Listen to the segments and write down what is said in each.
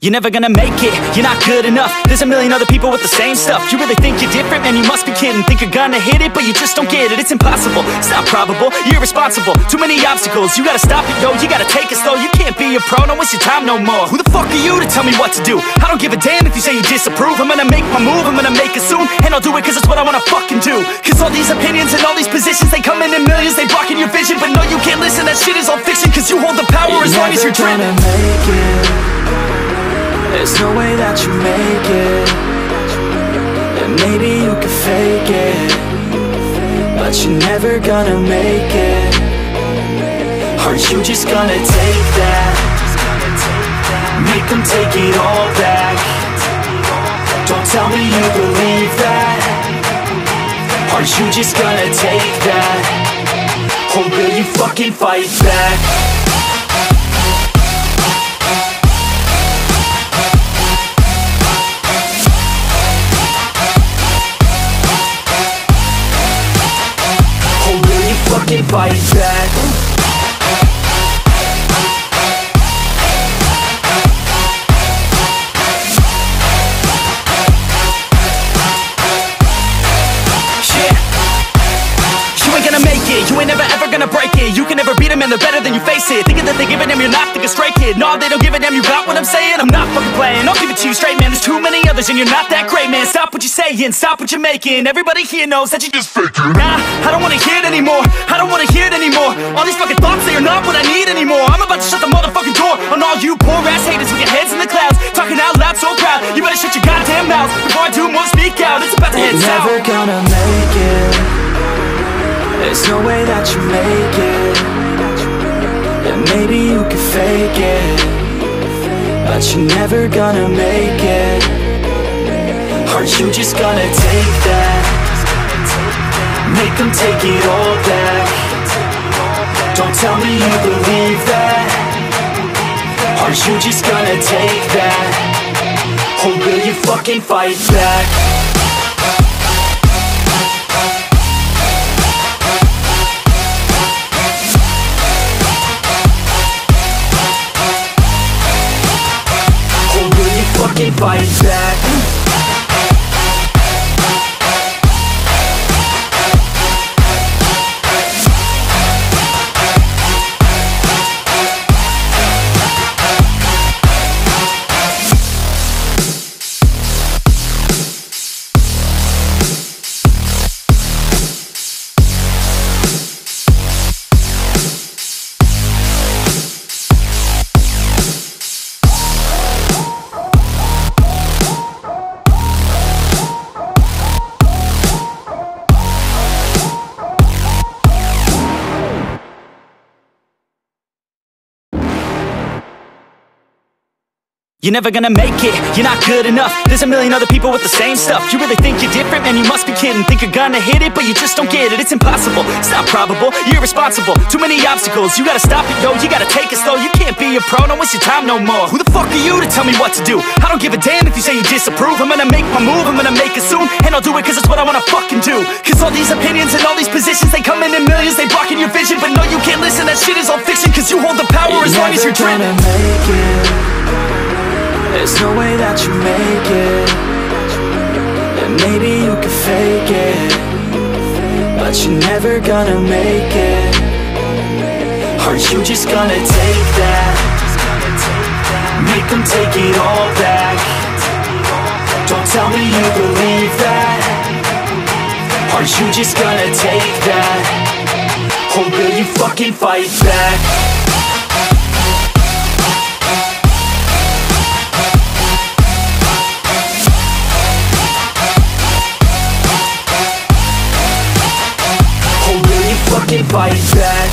You're never gonna make it, you're not good enough. There's a million other people with the same stuff. You really think you're different? Man, you must be kidding. Think you're gonna hit it, but you just don't get it. It's impossible, it's not probable, you're irresponsible. Too many obstacles, you gotta stop it, yo. You gotta take it slow, you can't be a pro. Don't waste your time no more. Who the fuck are you to tell me what to do? I don't give a damn if you say you disapprove. I'm gonna make my move, I'm gonna make it soon. And I'll do it cause it's what I wanna fucking do. Cause all these opinions and all these positions, they come in millions, they blocking your vision. But no, you can't listen, that shit is all fiction. Cause you hold the power as long as you're driven. There's no way that you make it. And maybe you could fake it, but you're never gonna make it. Are you just gonna take that? Make them take it all back. Don't tell me you believe that. Are you just gonna take that? Or will you fucking fight back? Fight back. You ain't never ever gonna break it. You can never beat them and they're better than you face it. Thinking that they're giving them, you're not, think a straight kid. No, they don't give a damn, you got what I'm saying? I'm not fucking playing, I'll give it to you straight, man. There's too many others and you're not that great, man. Stop what you're saying, stop what you're making. Everybody here knows that you just faking. Nah, I don't wanna hear it anymore, I don't wanna hear it anymore. All these fucking thoughts, they are not what I need anymore. I'm about to shut the motherfucking door on all you poor ass haters with your heads in the clouds, talking out loud so proud. You better shut your goddamn mouth before I do more, speak out. It's about to head south. You're never gonna make it. There's no way that you make it. And maybe you could fake it, but you're never gonna make it. Are you just gonna take that? Make them take it all back. Don't tell me you believe that. Are you just gonna take that? Or will you fucking fight back? Fight back. You're never gonna make it, you're not good enough. There's a million other people with the same stuff. You really think you're different? Man, you must be kidding. Think you're gonna hit it, but you just don't get it. It's impossible, it's not probable, you're irresponsible. Too many obstacles, you gotta stop it, yo. You gotta take it slow, you can't be a pro. Don't waste your time no more. Who the fuck are you to tell me what to do? I don't give a damn if you say you disapprove. I'm gonna make my move, I'm gonna make it soon. And I'll do it cause it's what I wanna fucking do. Cause all these opinions and all these positions, they come in millions, they blocking your vision. But no, you can't listen, that shit is all fiction. Cause you hold the power as long as you're driven. There's no way that you make it. And maybe you could fake it, but you're never gonna make it. Are you just gonna take that? Make them take it all back. Don't tell me you believe that. Are you just gonna take that? Or will you fucking fight back? Fight back.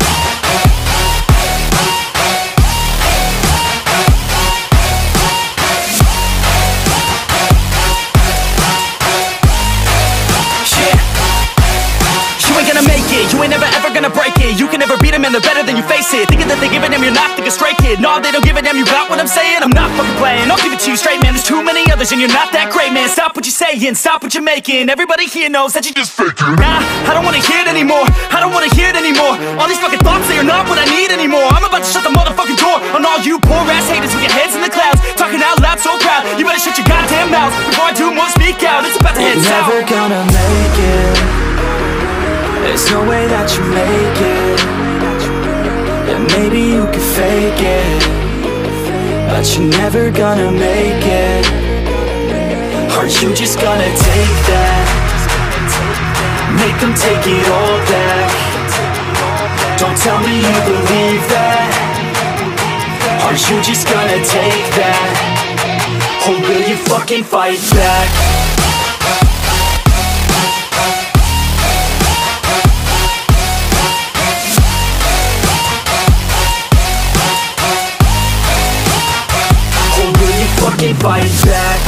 You ain't never ever gonna break it. You can never beat them and they're better than you face it. Thinking that they're giving them, you're not, think a straight kid. No, they don't give a damn, you got what I'm saying? I'm not fucking playing, I'll give it to you straight, man. There's too many others and you're not that great, man. Stop what you're saying, stop what you're making. Everybody here knows that you just faking. Nah, I don't wanna hear it anymore, I don't wanna hear it anymore. All these fucking thoughts, they are not what I need anymore. I'm about to shut the motherfucking door on all you poor ass haters with your heads in the clouds, talking out hands You're out. never gonna make it. There's no way that you make it. Yeah, maybe you could fake it, but you're never gonna make it. Are you just gonna take that? Make them take it all back. Don't tell me you believe that. Are you just gonna take that? Or will you fucking fight back? Or will you fucking fight back?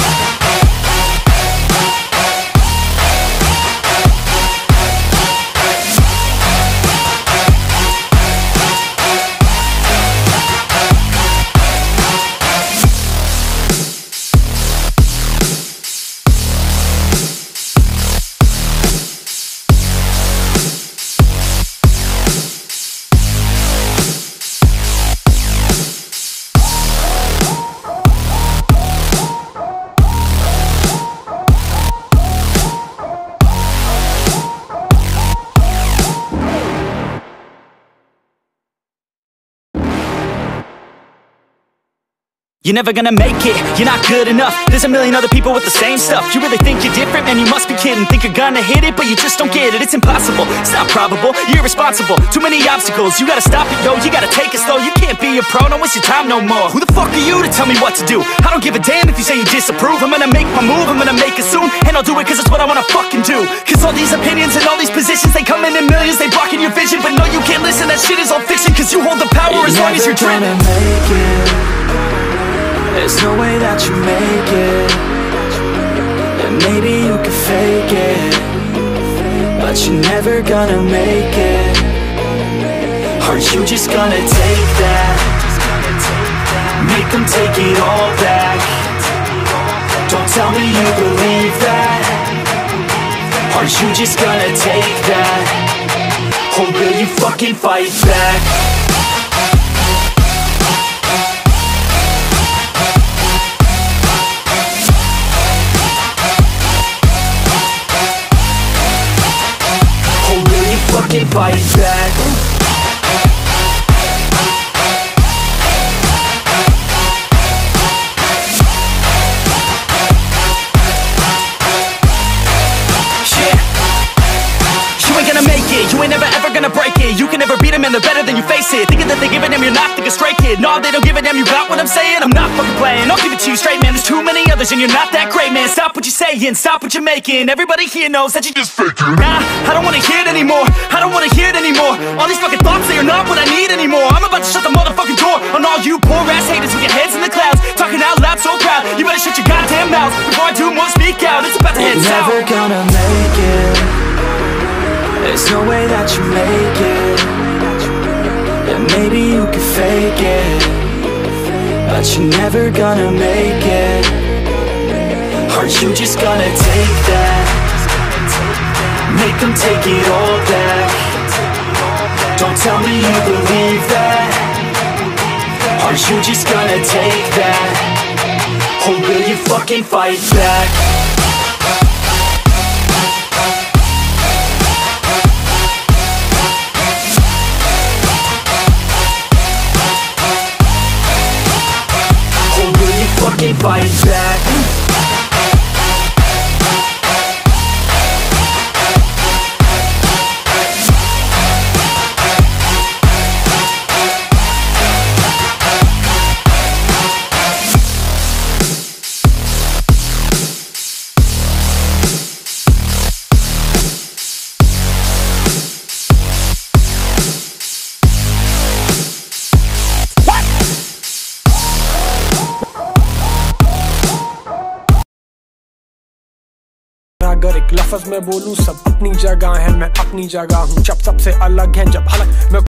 You're never gonna make it, you're not good enough. There's a million other people with the same stuff. You really think you're different? Man, you must be kidding. Think you're gonna hit it, but you just don't get it. It's impossible, it's not probable, you're irresponsible. Too many obstacles, you gotta stop it, yo. You gotta take it slow, you can't be a pro. Don't waste your time no more. Who the fuck are you to tell me what to do? I don't give a damn if you say you disapprove. I'm gonna make my move, I'm gonna make it soon. And I'll do it cause it's what I wanna fucking do. Cause all these opinions and all these positions, they come in millions, they blocking your vision. But no, you can't listen, that shit is all fiction. Cause you hold the power as long as you're driven. You're never gonna make it. There's no way that you make it. And maybe you could fake it, but you're never gonna make it. Are you just gonna take that? Make them take it all back. Don't tell me you believe that. Are you just gonna take that? Or will you fucking fight back? Fucking fight back. You ain't never ever gonna break it. You can never beat them and they're better than you face it. Thinking that they give a damn, you're not thinking straight, kid. No, they don't give a damn, you got what I'm saying? I'm not fucking playing, I'll give it to you straight, man. There's too many others and you're not that great, man. Stop what you're saying, stop what you're making. Everybody here knows that you just faking. Nah, I don't wanna hear it anymore, I don't wanna hear it anymore. All these fucking thoughts, they are not what I need anymore. I'm about to shut the motherfucking door on all you poor ass haters with your heads in the clouds, talking out loud so proud. You better shut your goddamn mouth before I do more speak out. It's about to head south. You're never gonna make it. There's no way that you make it. Yeah, maybe you could fake it, but you're never gonna make it. Are you just gonna take that? Make them take it all back. Don't tell me you believe that. Are you just gonna take that? Or will you fucking fight back? Fucking fight back. अगर एक लफ्ज में बोलूं सब अपनी जगह है मैं अपनी जगह हूँ जब सबसे अलग है जब अलग मैं